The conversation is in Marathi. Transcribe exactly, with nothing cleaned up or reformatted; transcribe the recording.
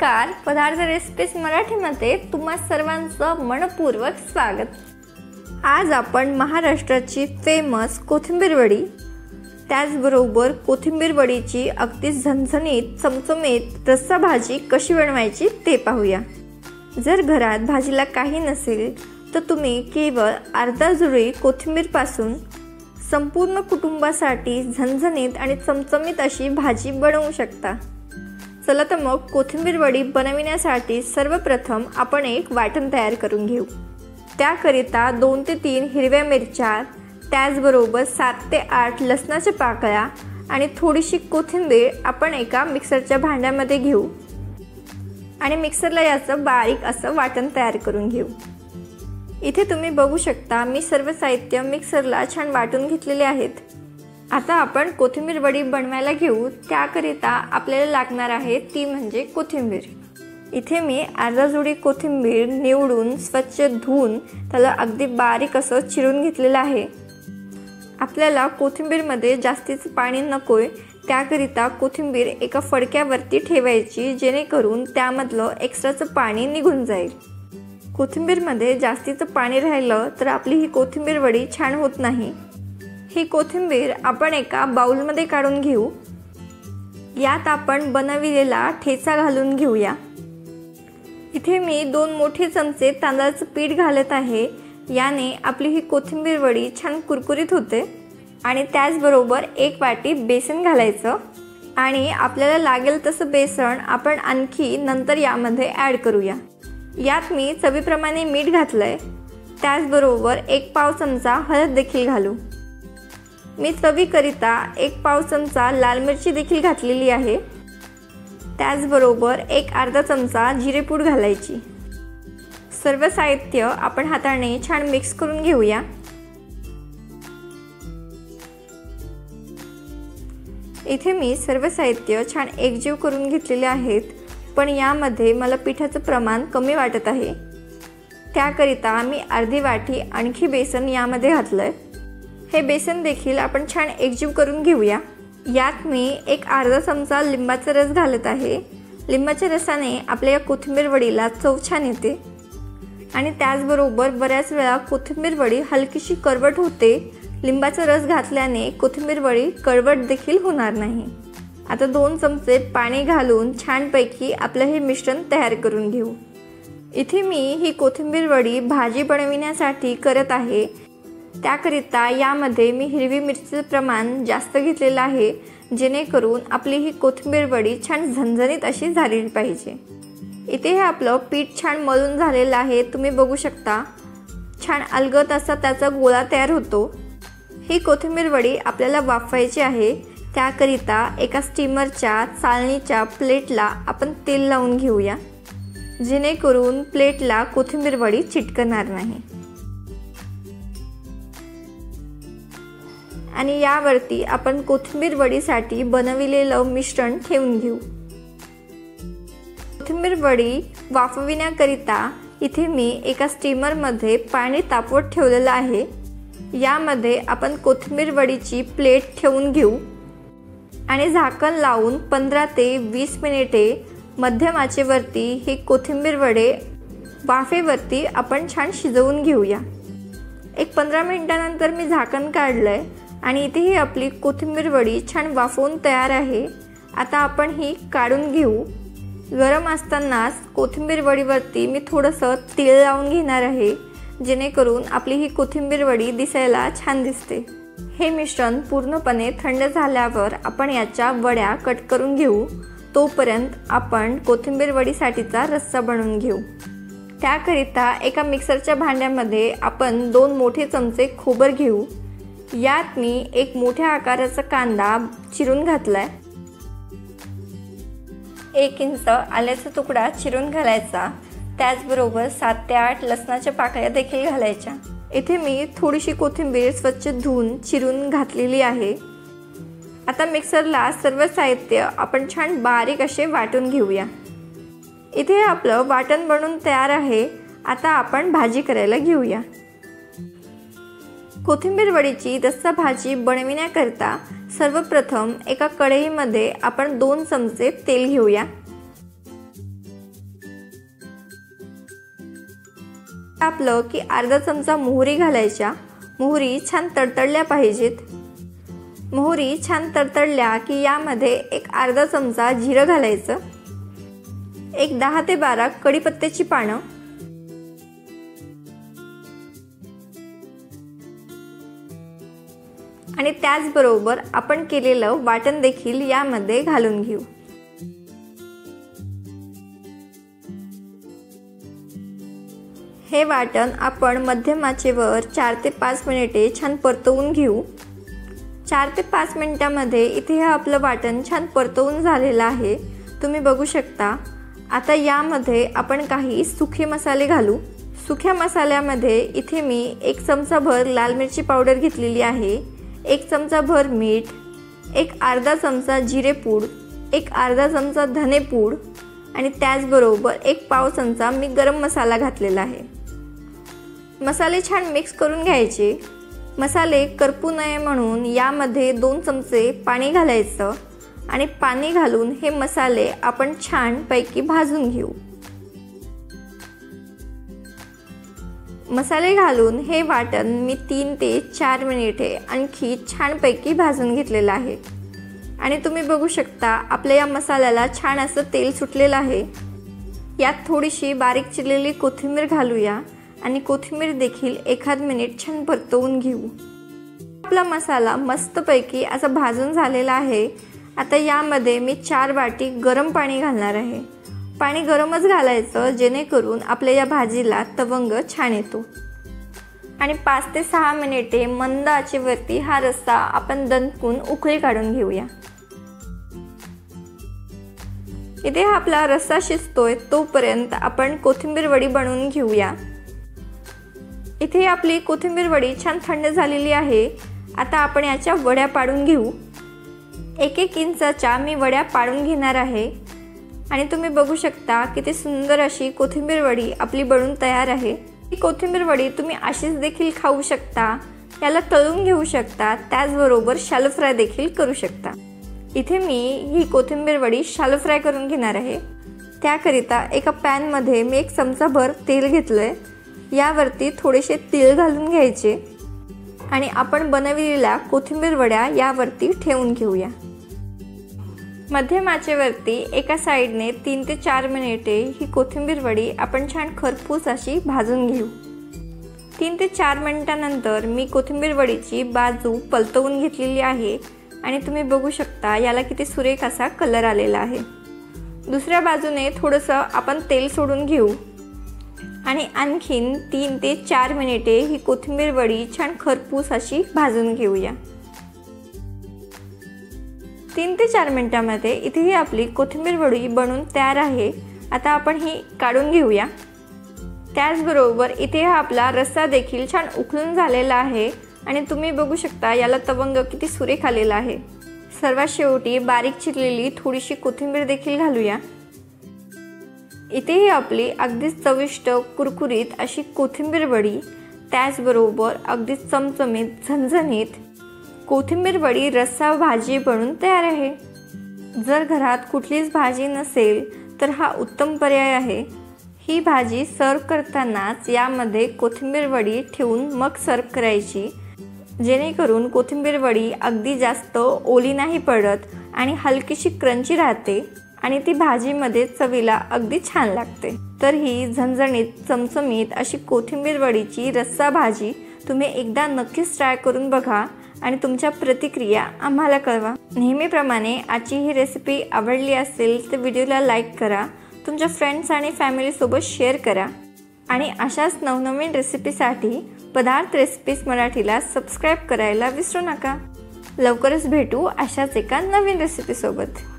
नमस्कार, पदार्थ रेसिपीज मराठीमध्ये तुम्हा सर्वांचं मनपूर्वक स्वागत। आज आपण महाराष्ट्राची फेमस कोथिंबीर वडी, त्याचबरोबर कोथिंबीर वडीची अगदी झणझणीत चमचमीत रस्सा भाजी कशी बनवायची ते पाहूया। जर घरात भाजीला काही नसेल तर तुम्ही केवळ अर्धा जुडी कोथिंबीर पासून संपूर्ण कुटुंबासाठी झणझणीत आणि चमचमीत अशी भाजी बनवू शकता। चला तर मग कोथिंबीर वडी बनविण्यासाठी सर्वप्रथम आपण एक वाटण तयार करून घेऊ। त्याकरिता दोन ते तीन हिरव्या मिरच्या, त्याचबरोबर सात ते आठ लसणाच्या पाकळ्या आणि थोडीशी कोथिंबीर आपण एका मिक्सरच्या भांड्यामध्ये घेऊ आणि मिक्सरला याचं बारीक असं वाटण तयार करून घेऊ। इथे तुम्ही बघू शकता मी सर्व साहित्य मिक्सरला छान वाटून घेतलेले आहेत। आता आपण कोथिंबीर वडी बनवायला घेऊ। त्याकरिता आपल्याला लागणार आहे ती म्हणजे कोथिंबीर। इथे मी अर्धा जुडी कोथिंबीर निवडून स्वच्छ धुवून त्याला अगदी बारीक असं चिरून घेतलेलं आहे। आपल्याला कोथिंबीरमध्ये जास्तीचं पाणी नकोय, त्याकरिता कोथिंबीर एका फडक्यावरती ठेवायची जेणेकरून त्यामधलं एक्स्ट्राचं पाणी निघून जाईल। कोथिंबीरमध्ये जास्तीचं पाणी राहिलं तर आपली ही कोथिंबीर वडी छान होत नाही। ही कोथिंबीर आपण एका बाउलमध्ये काढून घेऊ। यात आपण बनविलेला ठेचा घालून घेऊया। इथे मी दोन मोठे चमचे तांदळाचं पीठ घालत आहे। याने आपली ही कोथिंबीर वडी छान कुरकुरीत होते। आणि त्याचबरोबर एक वाटी बेसन घालायचं आणि आपल्याला लागेल तसं बेसन आपण आणखी नंतर यामध्ये ॲड करूया। यात मी चवीप्रमाणे मीठ घातलंय, त्याचबरोबर एक पाव चमचा हळद देखील घालू। मी चवीकरिता एक पाव चमचा लाल मिरची देखील घातलेली आहे। त्याचबरोबर एक अर्धा चमचा जिरेपूड घालायची। सर्व साहित्य आपण हाताने छान मिक्स करून घेऊया। इथे मी सर्व साहित्य छान एकजीव करून घेतलेले आहेत, पण यामध्ये मला पिठाचं प्रमाण कमी वाटत आहे। त्याकरिता मी अर्धी वाटी आणखी बेसन यामध्ये घातलंय। हे बेसन देखील आपण छान एकजीव करून घेऊया। यात मी एक अर्धा चमचा लिंबाचा रस घालत आहे। लिंबाच्या रसाने आपल्या कोथिंबीर वडीला चव छान येते आणि त्याचबरोबर बऱ्याच वेळा कोथिंबीर वडी हलकीशी कडवट होते। लिंबाचा रस घातल्याने कोथिंबीर वडी कडवट देखील होणार नाही। आता दोन चमचे पाणी घालून छानपैकी आपलं हे मिश्रण तयार करून घेऊ। इथे मी ही कोथिंबीर वडी भाजी बनविण्यासाठी करत आहे, त्याकरिता यामध्ये मी हिरवी मिरचीचं प्रमाण जास्त घेतलेलं आहे जेणेकरून आपली ही कोथिंबीर वडी छान झणझणीत अशी झालेली पाहिजे। इथे हे आपलं पीठ छान मळून झालेलं आहे, तुम्ही बघू शकता छान अलगद असा त्याचा गोळा तयार होतो। ही कोथिंबीर वडी आपल्याला वाफवायची आहे, त्याकरिता एका स्टीमरच्या चाळणीच्या प्लेटला आपण तेल लावून घेऊया जेणेकरून प्लेटला कोथिंबीर वडी चिटकणार नाही। आणि यावरती आपण कोथिंबीर वडीसाठी बनविलेलं मिश्रण ठेवून घेऊ। कोथिंबीर वडी वाफविण्याकरिता इथे मी एका स्टीमरमध्ये पाणी तापवत ठेवलेलं आहे। यामध्ये आपण कोथिंबीर वडीची प्लेट ठेवून घेऊ आणि झाकण लावून पंधरा ते वीस मिनिटे मध्यम आचेवरती ही कोथिंबीर वडे वाफेवरती आपण छान शिजवून घेऊया। एक पंधरा मिनिटानंतर मी झाकण काढलंय आणि इथे ही आपली कोथिंबीर वडी छान वाफवून तयार आहे। आता आपण ही काढून घेऊ। गरम असतानाच कोथिंबीर वडीवरती मी थोडंसं तेल लावून घेणार आहे जेणेकरून आपली ही कोथिंबीर वडी दिसायला छान दिसते। हे मिश्रण पूर्णपणे थंड झाल्यावर आपण याच्या वड्या कट करून घेऊ। तोपर्यंत आपण कोथिंबीर वडीसाठीचा रस्सा बनवून घेऊ। त्याकरिता एका मिक्सरच्या भांड्यामध्ये आपण दोन मोठे चमचे खोबर घेऊ। यात मी एक मोठ्या आकाराचा कांदा चिरून घातलाय। एक इंच आल्याचा तुकडा चिरून घालायचा, त्याचबरोबर सात ते आठ लसणाच्या पाकळ्या देखील घालायच्या। इथे मी थोडीशी कोथिंबीर स्वच्छ धुवून चिरून घातलेली आहे। आता मिक्सरला सर्व साहित्य आपण छान बारीक असे वाटून घेऊया। इथे आपलं वाटण बनवून तयार आहे। आता आपण भाजी करायला घेऊया। कोथिंबीर वडीची रस्सा भाजी बनविण्याकरता सर्वप्रथम एका कढईमध्ये आपण दोन चमचे तेल घेऊया। आपलं की अर्धा चमचा मोहरी घालायच्या। मोहरी छान तडतडल्या पाहिजेत। मोहरी छान तडतडल्या की यामध्ये एक अर्धा चमचा जिरं घालायचं, एक दहा ते बारा कढीपत्त्याची पानं आणि त्याचबरोबर आपण केलेलं वाटण देखील यामध्ये घालून घेऊ। हे वाटण आपण मध्यम आचेवर चार ते पाच मिनिटे छान परतवून घेऊ। चार ते पाच मिनिटांमध्ये इथे हे आपलं वाटण छान परतवून झालेलं आहे, तुम्ही बघू शकता। आता यामध्ये आपण काही सुखे मसाले घालू। सुख्या मसाल्यामध्ये इथे मी एक चमचा भर लाल मिरची पावडर घेतलेली आहे, एक चमचा भर मीठ, एक अर्धा चमचा जिरेपूड, एक अर्धा चमचा धनेपूड आणि त्याचबरोबर एक पाव चमचा मी गरम मसाला घातलेला आहे। मसाले छान मिक्स करून घ्यायचे। मसाले करपू नये म्हणून यामध्ये दोन चमचे पाणी घालायचं आणि पाणी घालून हे मसाले आपण छान पैकी भाजून घेऊ। मसाले घालून हे वाटण मी तीन ते चार मिनिटे आणखी छान पैकी भाजून घेतलेलं आहे आणि तुम्ही बघू शकता आपल्या या मसाल्याला छान असं तेल सुटलेलं आहे। यात थोडीशी बारीक चिरलेली कोथिंबीर घालूया आणि कोथिंबीर देखील एखाद मिनिट छान परतवून घेऊ। आपला मसाला मस्तपैकी असा भाजून झालेला आहे। आता यामध्ये मी चार वाटी गरम पाणी घालणार आहे। पाणी गरमच घालायचं जेणेकरून आपल्या या भाजीला तवंग छान येतो आणि पाच ते सहा मिनिटे मंद आचेवरती हा रस्सा आपण दणकून उकळी काढून घेऊया। इथे हा आपला रस्सा शिजतोय तोपर्यंत आपण कोथिंबीर वडी बनवून घेऊया। इथे आपली कोथिंबीर वडी छान थंड झालेली आहे। आता आपण याच्या वड्या पाडून घेऊ। एक एक इंचाच्या मी वड्या पाडून घेणार आहे आणि तुम्ही बघू शकता किती सुंदर अशी कोथिंबीर वडी आपली बनून तयार आहे। ही कोथिंबीर वडी तुम्ही अशीच देखील खाऊ शकता, याला तळून घेऊ शकता, त्याचबरोबर शॅलो फ्राय देखील करू शकता। इथे मी ही कोथिंबीर वडी शॅलो फ्राय करून घेणार आहे। त्याकरिता एका पॅन मध्ये मी एक चमचा भर तेल घेतलंय। यावरती थोडेसे तीळ घालून घ्यायचे आणि आपण बनवलेल्या कोथिंबीर वड्या यावरती ठेवून घेऊया। मध्यम आचेवरती एका साइडने तीन ते चार मिनिटे ही कोथिंबीर वडी आपण छान खरपूस अशी भाजून घेऊ। तीन ते चार मिनिटांनंतर मी कोथिंबीर वडीची बाजू पलटवून घेतलेली आहे आणि तुम्ही बघू शकता याला किती सुरेख असा कलर आलेला आहे। दुसऱ्या बाजूने थोडंसं आपण तेल सोडून घेऊ आणि आणखीन तीन ते चार मिनिटे ही कोथिंबीर वडी छान खरपूस अशी भाजून घेऊया। तीन ते चार मिनिटांमध्ये इथे ही आपली कोथिंबीर वडी बनून तयार आहे। आता आपण ही काढून घेऊया। त्याचबरोबर इथे हा आपला रस्सा देखील छान उकळून झालेला आहे आणि तुम्ही बघू शकता याला तवंग किती सुरेख आलेला आहे। सर्वात शेवटी बारीक चिरलेली थोडीशी कोथिंबीर देखील घालूया। इथे ही आपली अगदी चविष्ट कुरकुरीत अशी कोथिंबीर वडी, त्याचबरोबर अगदी चमचमीत झणझणीत कोथिंबीर वडी रस्सा भाजी बनून तयार आहे। जर घरात कुठलीच भाजी नसेल तर हा उत्तम पर्याय आहे। ही भाजी सर्व करतानाच यामध्ये कोथिंबीर वडी ठेवून मग सर्व करायची, जेणेकरून कोथिंबीर वडी अगदी जास्त ओली नाही पडत आणि हलकीशी क्रंची राहते आणि ती भाजीमध्ये चवीला अगदी छान लागते। तर ही झणझणीत चमचमीत अशी कोथिंबीर वडीची रस्सा भाजी तुम्ही एकदा नक्कीच ट्राय करून बघा आणि तुमच्या प्रतिक्रिया आम्हाला कळवा। नेहमीप्रमाणे आजची ही रेसिपी आवडली असेल तर व्हिडिओला लाईक करा, तुमच्या फ्रेंड्स आणि फॅमिलीसोबत शेअर करा आणि अशाच नवनवीन रेसिपीसाठी पदार्थ रेसिपीज मराठीला सबस्क्राईब करायला विसरू नका। लवकरच भेटू अशाच एका नवीन रेसिपीसोबत।